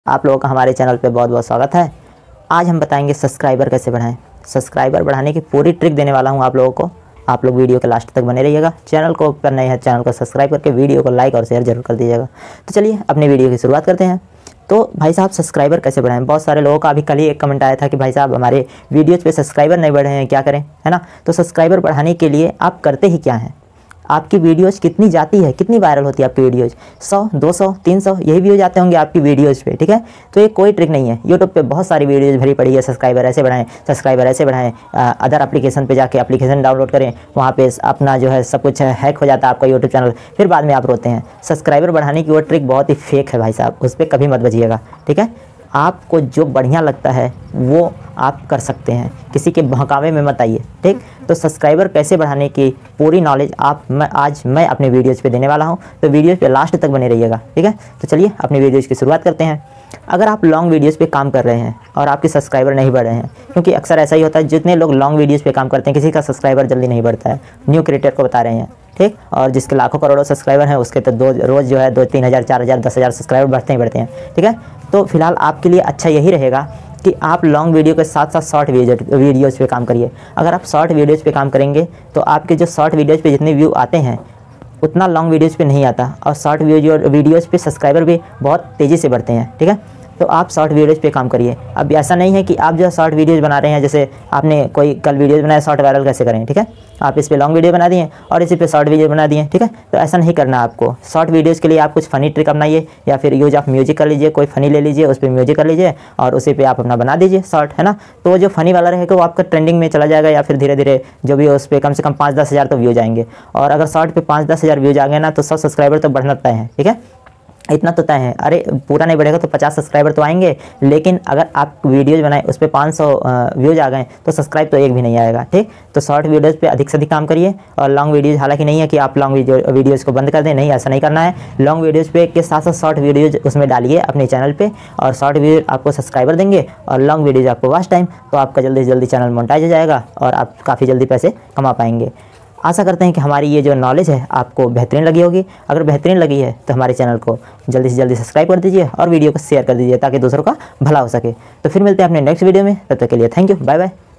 आप लोगों का हमारे चैनल पे बहुत बहुत स्वागत है। आज हम बताएंगे सब्सक्राइबर कैसे बढ़ाएं। सब्सक्राइबर बढ़ाने की पूरी ट्रिक देने वाला हूं आप लोगों को। आप लोग वीडियो के लास्ट तक बने रहिएगा। चैनल को पर नए हैं, चैनल को सब्सक्राइब करके वीडियो को लाइक और शेयर जरूर कर दीजिएगा। तो चलिए अपने वीडियो की शुरुआत करते हैं। तो भाई साहब सब्सक्राइबर कैसे बढ़ाएं। बहुत सारे लोगों का अभी कल ही एक कमेंट आया था कि भाई साहब हमारे वीडियोज़ पे सब्सक्राइबर नहीं बढ़े हैं, क्या करें, है ना। तो सब्सक्राइबर बढ़ाने के लिए आप करते ही क्या हैं, आपकी वीडियोज़ कितनी जाती है, कितनी वायरल होती है आपकी वीडियोज़, 100, 200, 300 यही व्यूज आते होंगे आपकी वीडियोज़ पे, ठीक है। तो ये कोई ट्रिक नहीं है। यूट्यूब पे बहुत सारी वीडियोज़ भरी पड़ी है, सब्सक्राइबर ऐसे बढ़ाएं, सब्सक्राइबर ऐसे बढ़ाएं। अदर एप्लीकेशन पे जाके एप्लीकेशन डाउनलोड करें, वहाँ पे अपना जो है सब कुछ हैक हो जाता है आपका यूट्यूब चैनल, फिर बाद में आप रोते हैं। सब्सक्राइबर बढ़ाने की वो ट्रिक बहुत ही फेक है भाई साहब, उस पर कभी मत बजिएगा, ठीक है। आपको जो बढ़िया लगता है वो आप कर सकते हैं, किसी के बहकावे में मत आइए, ठीक। तो सब्सक्राइबर कैसे बढ़ाने की पूरी नॉलेज आज मैं अपने वीडियोज़ पे देने वाला हूं, तो वीडियोज़ पे लास्ट तक बने रहिएगा, ठीक है। तो चलिए अपनी वीडियोज़ की शुरुआत करते हैं। अगर आप लॉन्ग वीडियोज़ पे काम कर रहे हैं और आपके सब्सक्राइबर नहीं बढ़ रहे हैं, क्योंकि अक्सर ऐसा ही होता है, जितने लोग लॉन्ग वीडियोज़ पे काम करते हैं किसी का सब्सक्राइबर जल्दी नहीं बढ़ता है, न्यू क्रिएटर को बता रहे हैं, ठीक। और जिसके लाखों करोड़ों सब्सक्राइबर हैं उसके तो रोज़ जो है 2-3 हज़ार 4 हज़ार 10 हज़ार सब्सक्राइबर बढ़ते हैं, ठीक है। तो फिलहाल आपके लिए अच्छा यही रहेगा कि आप लॉन्ग वीडियो के साथ साथ शॉर्ट वीडियोज़ पे काम करिए। अगर आप शॉर्ट वीडियोज़ पे काम करेंगे तो आपके जो शॉर्ट वीडियोज़ पे जितने व्यू आते हैं उतना लॉन्ग वीडियोज़ पे नहीं आता, और शॉर्ट वीडियोज़ पे सब्सक्राइबर भी बहुत तेज़ी से बढ़ते हैं, ठीक है। तो आप शॉर्ट वीडियोज़ पे काम करिए। अब ऐसा नहीं है कि आप जो शॉर्ट वीडियोज़ बना रहे हैं, जैसे आपने कोई कल वीडियोज़ बनाया शॉर्ट वायरल कैसे करें, ठीक है। आप इस पे लॉन्ग वीडियो बना दिए और इसी पे शॉर्ट वीडियो बना दिए, ठीक है। तो ऐसा नहीं करना आपको। शॉर्ट वीडियोज़ के लिए आप कुछ फ़नी ट्रिक अपनाइए, या फिर यूज आप म्यूजिक कर लीजिए, कोई फ़नी ले लीजिए, उस पर म्यूजिक कर लीजिए और उसी पे आप अपना बना दीजिए शॉर्ट, है ना। तो जो फ़नी वाला रहेगा वो आपका ट्रेंडिंग में चला जाएगा, या फिर धीरे धीरे जो भी उस पर कम से कम 5-10 हज़ार तो व्यूज आएंगे। और अगर शॉर्ट पे 5-10 हज़ार व्यूज आ गए ना तो 100 सब्सक्राइबर तो बढ़ना तय है, ठीक है। इतना तो तय है। अरे पूरा नहीं बढ़ेगा तो 50 सब्सक्राइबर तो आएंगे, लेकिन अगर आप वीडियोज़ बनाए उस पर 500 व्यूज आ गए तो सब्सक्राइब तो एक भी नहीं आएगा, ठीक। तो शॉर्ट वीडियोज़ पे अधिक से अधिक काम करिए। और लॉन्ग वीडियोज़, हालांकि नहीं है कि आप लॉन्ग वीडियोज़ को बंद कर दें, नहीं, ऐसा नहीं करना है। लॉन्ग वीडियोज़ पे के साथ साथ शॉर्ट वीडियोज़ उसमें डालिए अपने चैनल पे, और शॉर्ट वीडियो आपको सब्सक्राइबर देंगे और लॉन्ग वीडियोज़ आपको वॉच टाइम, तो आपका जल्दी से जल्दी चैनल मोनेटाइज हो जाएगा और आप काफ़ी जल्दी पैसे कमा पाएंगे। आशा करते हैं कि हमारी ये जो नॉलेज है आपको बेहतरीन लगी होगी। अगर बेहतरीन लगी है तो हमारे चैनल को जल्दी से जल्दी सब्सक्राइब कर दीजिए और वीडियो को शेयर कर दीजिए ताकि दूसरों का भला हो सके। तो फिर मिलते हैं अपने नेक्स्ट वीडियो में, तब तक के लिए थैंक यू, बाय बाय।